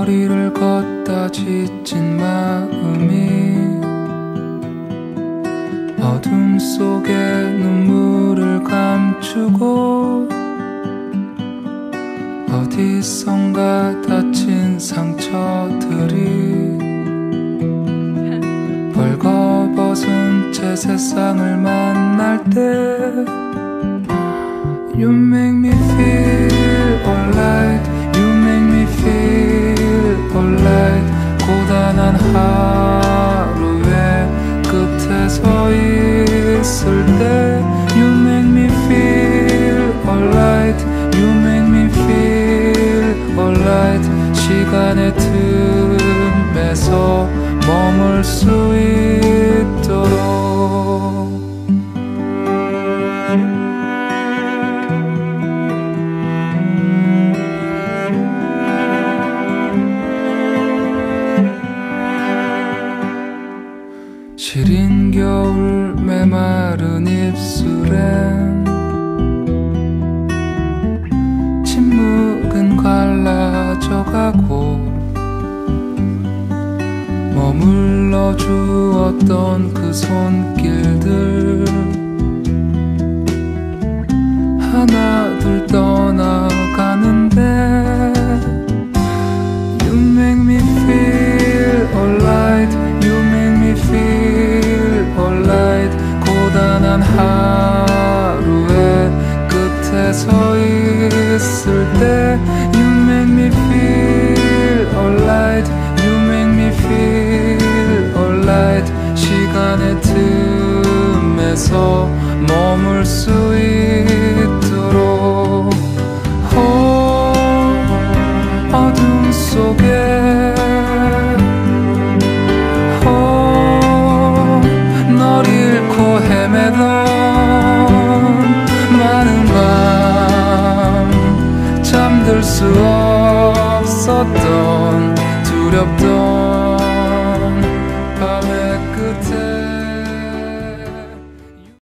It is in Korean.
거리를 걷다 지친 마음이 어둠 속에 눈물을 감추고 어디선가 다친 상처들이 벌거벗은 채 세상을 만날 때 You make me feel alright, you make me feel alright. 고단한 하루의 끝에 서 있을 때 You make me feel alright, you make me feel alright. 시간의 틈에서 머물 수 있도록 시린 겨울 메마른 입술엔 침묵은 갈라져가고 머물러 주었던 그 손길들 하나둘 떠나가는데 You make me feel alright, you make me feel alright. 고단한 하루의 끝에 서 있을 때 You make me feel alright, you make me feel alright. 시간의 틈에서 머물 수 있도록 어둠 속에 널 잃고 헤매던 많은 밤 잠들 수 없었던 두렵던